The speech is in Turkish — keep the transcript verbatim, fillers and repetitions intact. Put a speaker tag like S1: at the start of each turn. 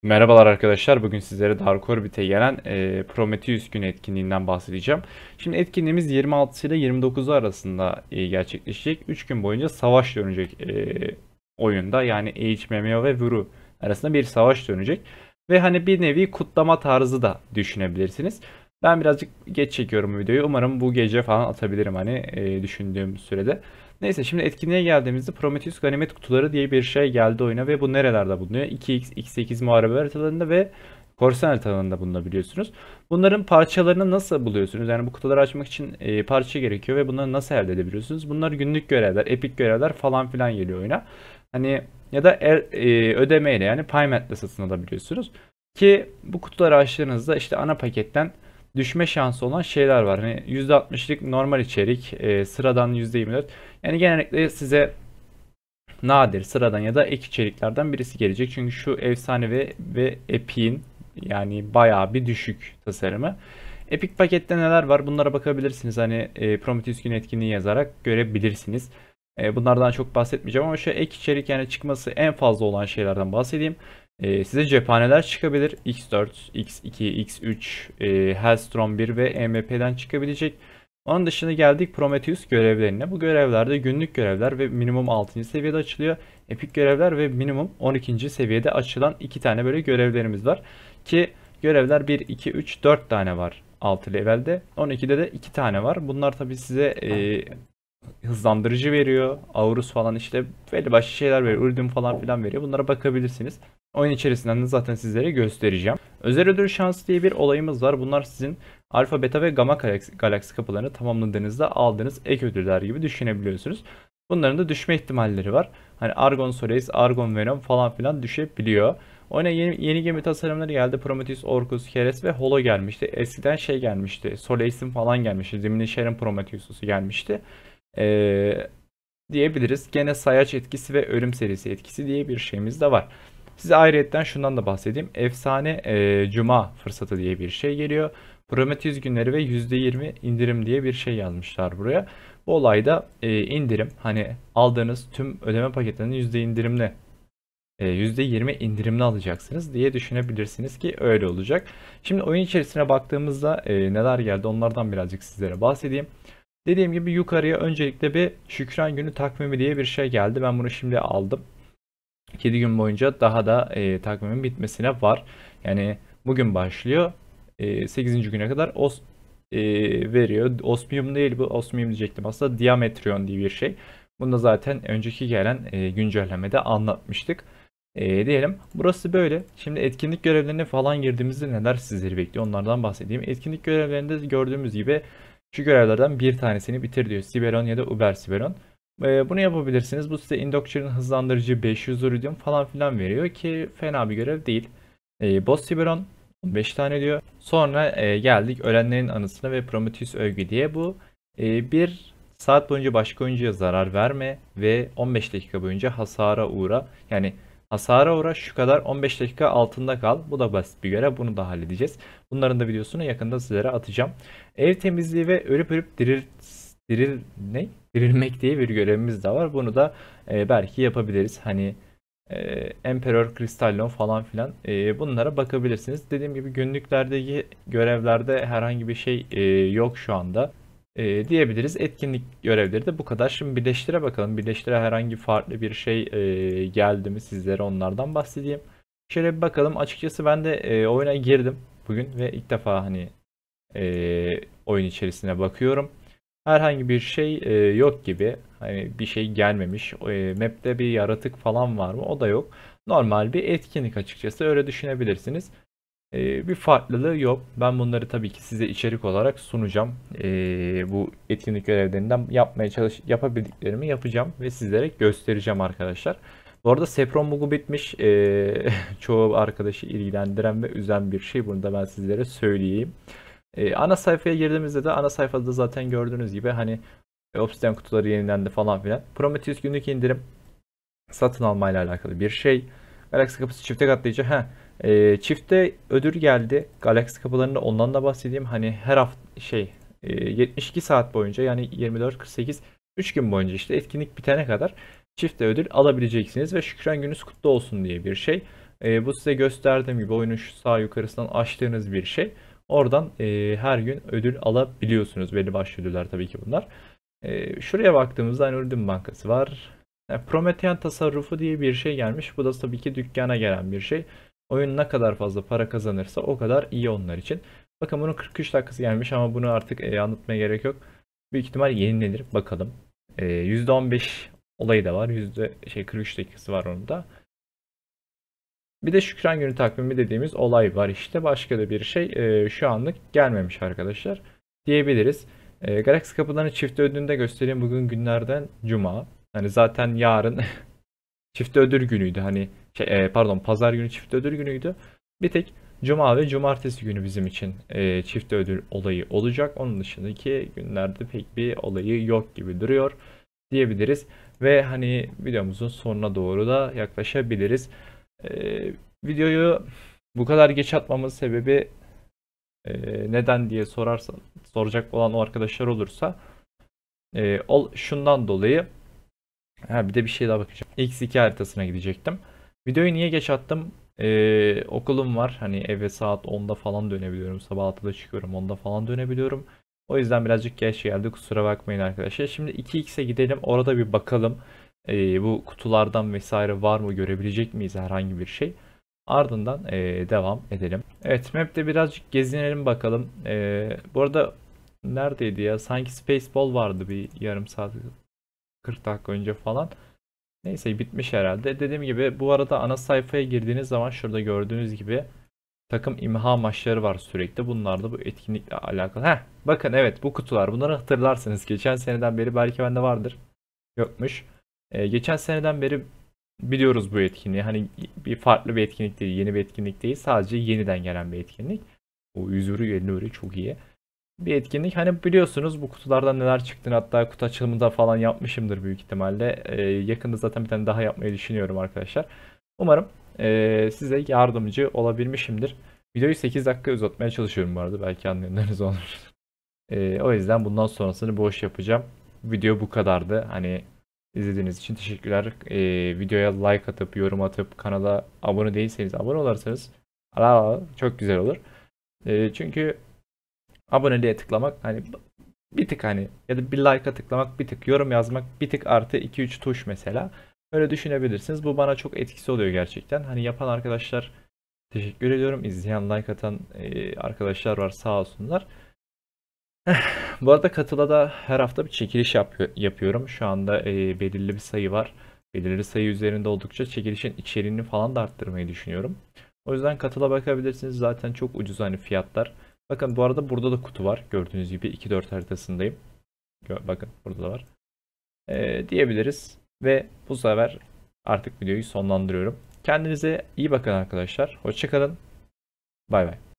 S1: Merhabalar arkadaşlar. Bugün sizlere Dark Orbit'e gelen e, Prometheus günü etkinliğinden bahsedeceğim. Şimdi etkinliğimiz yirmi altısı ile yirmi dokuzu arasında e, gerçekleşecek. üç gün boyunca savaş dönecek e, oyunda. Yani Age, Memeo ve Vuru arasında bir savaş dönecek. Ve hani bir nevi kutlama tarzı da düşünebilirsiniz. Ben birazcık geç çekiyorum bu videoyu. Umarım bu gece falan atabilirim hani e, düşündüğüm sürede. Neyse şimdi etkinliğe geldiğimizde Prometheus ganimet kutuları diye bir şey geldi oyuna ve bu nerelerde bulunuyor? iki x, x sekiz muharebe haritalarında ve korsan haritalarında bulunabiliyorsunuz. Bunların parçalarını nasıl buluyorsunuz? Yani bu kutuları açmak için e, parça gerekiyor ve bunları nasıl elde edebiliyorsunuz? Bunlar günlük görevler, epik görevler falan filan geliyor oyuna. Hani ya da er, e, ödemeyle yani paymentle satın alabiliyorsunuz. Ki bu kutuları açtığınızda işte ana paketten düşme şansı olan şeyler var. Hani yüzde altmışlık normal içerik, e, sıradan yüzde yirmi dört. Yani genellikle size nadir, sıradan ya da ek içeriklerden birisi gelecek. Çünkü şu efsane ve, ve Epic'in yani bayağı bir düşük tasarımı. Epic pakette neler var? Bunlara bakabilirsiniz. Hani e, Prometheus günü etkinliği yazarak görebilirsiniz. E, bunlardan çok bahsetmeyeceğim ama şu ek içerik yani çıkması en fazla olan şeylerden bahsedeyim. E, size cephaneler çıkabilir. X dört, X iki, X üç, e, Hellstrom bir ve E M P'den çıkabilecek. Onun dışında geldik Prometheus görevlerine. Bu görevlerde günlük görevler ve minimum altıncı seviyede açılıyor. Epik görevler ve minimum on ikinci seviyede açılan iki tane böyle görevlerimiz var. Ki görevler bir, iki, üç, dört tane var altı levelde. on ikide de iki tane var. Bunlar tabi size e, hızlandırıcı veriyor. Aurus falan işte belli başlı şeyler veriyor. Urdun falan filan veriyor. Bunlara bakabilirsiniz. Oyun içerisinden de zaten sizlere göstereceğim. Özel ödül şansı diye bir olayımız var. Bunlar sizin alfa, beta ve gamma galaksi, galaksi kapılarını tamamladığınızda aldığınız ek ödüller gibi düşünebiliyorsunuz. Bunların da düşme ihtimalleri var. Hani Argon Solaris, Argon Venom falan filan düşebiliyor. Oyuna yeni, yeni gemi tasarımları geldi. Prometheus, Orcus, Keres ve Holo gelmişti. Eskiden şey gelmişti. Solaris'in falan gelmişti. Diminisher'in Prometheus'u gelmişti. Ee, diyebiliriz. Gene sayaç etkisi ve ölüm serisi etkisi diye bir şeyimiz de var. Size ayrıyetten şundan da bahsedeyim. Efsane e, Cuma fırsatı diye bir şey geliyor. Prometheus günleri ve yüzde yirmi indirim diye bir şey yazmışlar buraya. Bu olayda e, indirim hani aldığınız tüm ödeme paketlerinin yüzde indirimli e, yüzde yirmi indirimli alacaksınız diye düşünebilirsiniz ki öyle olacak. Şimdi oyun içerisine baktığımızda e, neler geldi onlardan birazcık sizlere bahsedeyim. Dediğim gibi yukarıya öncelikle bir Şükran Günü takvimi diye bir şey geldi. Ben bunu şimdi aldım. yedi gün boyunca daha da e, takvimin bitmesine var. Yani bugün başlıyor. E, sekizinci güne kadar os e, veriyor. Osmium değil bu. Osmium diyecektim. Aslında Diametrion diye bir şey. Bunu da zaten önceki gelen e, güncellemede anlatmıştık. E, diyelim. Burası böyle. Şimdi etkinlik görevlerine falan girdiğimizde neler sizleri bekliyor onlardan bahsedeyim. Etkinlik görevlerinde gördüğümüz gibi şu görevlerden bir tanesini bitir diyor. Siberon ya da Uber Siberon. Ee, bunu yapabilirsiniz. Bu size Indoctrine'in hızlandırıcı beş yüz iridium falan filan veriyor ki fena bir görev değil. Ee, Boss Tiburon on beş tane diyor. Sonra e, geldik ölenlerin anısına ve Prometheus övgü diye bu e, bir saat boyunca başka oyuncuya zarar verme ve on beş dakika boyunca hasara uğra. Yani hasara uğra şu kadar on beş dakika altında kal. Bu da basit bir görev. Bunu da halledeceğiz. Bunların da videosunu yakında sizlere atacağım. Ev temizliği ve ölüp ölüp diril diril ne? Dirilmek diye bir görevimiz de var. Bunu da e, belki yapabiliriz. Hani e, Emperor Crystallon falan filan e, bunlara bakabilirsiniz. Dediğim gibi günlüklerdeki görevlerde herhangi bir şey e, yok şu anda. E, diyebiliriz. Etkinlik görevleri de bu kadar. Şimdi birleştire bakalım. Birleştire herhangi farklı bir şey e, geldi mi sizlere onlardan bahsedeyim. Şöyle bir bakalım. Açıkçası ben de e, oyuna girdim bugün ve ilk defa hani e, oyun içerisine bakıyorum. Herhangi bir şey e, yok gibi. Hani bir şey gelmemiş. E, map'te bir yaratık falan var mı? O da yok. Normal bir etkinlik açıkçası. Öyle düşünebilirsiniz. E, bir farklılığı yok. Ben bunları tabii ki size içerik olarak sunacağım. E, bu etkinlik görevlerinden yapmaya çalış yapabildiklerimi yapacağım ve sizlere göstereceğim arkadaşlar. Bu arada Sepron bug'u bitmiş. E, çoğu arkadaşı ilgilendiren ve üzen bir şey. Bunu da ben sizlere söyleyeyim. Ee, ana sayfaya girdiğimizde de ana sayfada zaten gördüğünüz gibi hani e, Obsidian kutuları yenilendi falan filan. Prometheus günlük indirim satın almayla alakalı bir şey. Galaxy kapısı çifte katlayıcı. Ha, e, çifte ödül geldi. Galaxy kapılarında ondan da bahsedeyim. Hani her hafta şey e, yetmiş iki saat boyunca yani yirmi dört kırk sekiz üç gün boyunca işte etkinlik bitene kadar çifte ödül alabileceksiniz ve Şükran gününüz kutlu olsun diye bir şey. E, bu size gösterdiğim gibi oyunun şu sağ yukarısından açtığınız bir şey. Oradan e, her gün ödül alabiliyorsunuz. Belli başlı ödüller tabii ki bunlar. E, şuraya baktığımızda hani Ürdün Bankası var. Yani Promethean tasarrufu diye bir şey gelmiş. Bu da tabii ki dükkana gelen bir şey. Oyun ne kadar fazla para kazanırsa o kadar iyi onlar için. Bakın bunun kırk üç dakikası gelmiş ama bunu artık e, anlatmaya gerek yok. Büyük ihtimal yenilenir. Bakalım. E, yüzde on beş olayı da var. Yüzde şey kırk üç dakikası var onun da. Bir de Şükran Günü takvimi dediğimiz olay var işte. Başka da bir şey e, şu anlık gelmemiş arkadaşlar diyebiliriz. E, Galaxy kapılarını çift ödülünde göstereyim. Bugün günlerden Cuma. Hani zaten yarın çift ödül günüydü. Hani şey, e, pardon pazar günü çift ödül günüydü. Bir tek Cuma ve Cumartesi günü bizim için e, çift ödül olayı olacak. Onun dışındaki günlerde pek bir olayı yok gibi duruyor diyebiliriz. Ve hani videomuzun sonuna doğru da yaklaşabiliriz. Ee, videoyu bu kadar geç atmamın sebebi e, neden diye sorarsan soracak olan o arkadaşlar olursa e, ol, şundan dolayı ha, bir de bir şey daha bakacağım. X iki haritasına gidecektim. Videoyu niye geç attım? Ee, okulum var. Hani eve saat onda falan dönebiliyorum. Sabah altıda çıkıyorum. onda falan dönebiliyorum. O yüzden birazcık geç geldi. Kusura bakmayın arkadaşlar. Şimdi iki x'e gidelim. Orada bir bakalım. Ee, bu kutulardan vesaire var mı? Görebilecek miyiz herhangi bir şey? Ardından ee, devam edelim. Evet, map'te birazcık gezinelim bakalım. Ee, bu arada neredeydi ya? Sanki Spaceball vardı bir yarım saat kırk dakika önce falan. Neyse bitmiş herhalde. Dediğim gibi bu arada ana sayfaya girdiğiniz zaman şurada gördüğünüz gibi takım imha maçları var sürekli. Bunlar da bu etkinlikle alakalı. Heh, bakın evet bu kutular. Bunları hatırlarsınız. Geçen seneden beri belki bende vardır. Yokmuş. Ee, geçen seneden beri biliyoruz bu etkinliği. Hani bir farklı bir etkinlik değil. Yeni bir etkinlik değil. Sadece yeniden gelen bir etkinlik. O yüz euro elli euro çok iyi bir etkinlik. Hani biliyorsunuz bu kutulardan neler çıktığını hatta kutu açılımında falan yapmışımdır büyük ihtimalle. Ee, yakında zaten bir tane daha yapmayı düşünüyorum arkadaşlar. Umarım ee, size yardımcı olabilmişimdir. Videoyu sekiz dakika uzatmaya çalışıyorum bu arada. Belki anlayanlarınız olur. Ee, o yüzden bundan sonrasını boş yapacağım. Video bu kadardı. Hani izlediğiniz için teşekkürler. Ee, videoya like atıp, yorum atıp, kanala abone değilseniz abone olursanız aa, çok güzel olur. Ee, çünkü aboneliğe tıklamak hani bir tık hani ya da bir like'a tıklamak bir tık yorum yazmak bir tık artı iki üç tuş mesela. Öyle düşünebilirsiniz. Bu bana çok etkisi oluyor gerçekten. Hani yapan arkadaşlar teşekkür ediyorum. İzleyen like atan e, arkadaşlar var sağ olsunlar. Bu arada Katıla da her hafta bir çekiliş yap yapıyorum. Şu anda e, belirli bir sayı var. Belirli sayı üzerinde oldukça çekilişin içeriğini falan da arttırmayı düşünüyorum. O yüzden Katıla bakabilirsiniz. Zaten çok ucuz hani fiyatlar. Bakın bu arada burada da kutu var. Gördüğünüz gibi iki dört haritasındayım. Bakın burada da var. Ee, diyebiliriz. Ve bu sefer artık videoyu sonlandırıyorum. Kendinize iyi bakın arkadaşlar. Hoşçakalın. Bay bay.